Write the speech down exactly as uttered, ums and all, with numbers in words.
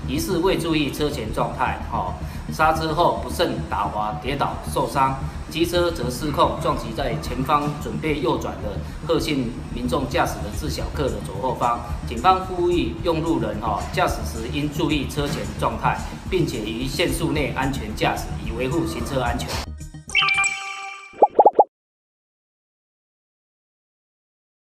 疑似未注意车前状态，哈、哦，刹车后不慎打滑跌倒受伤。机车则失控撞击在前方准备右转的贺姓民众驾驶的自小客的左后方。警方呼吁用路人哈驾驶时应注意车前状态，并且于限速内安全驾驶，以维护行车安全。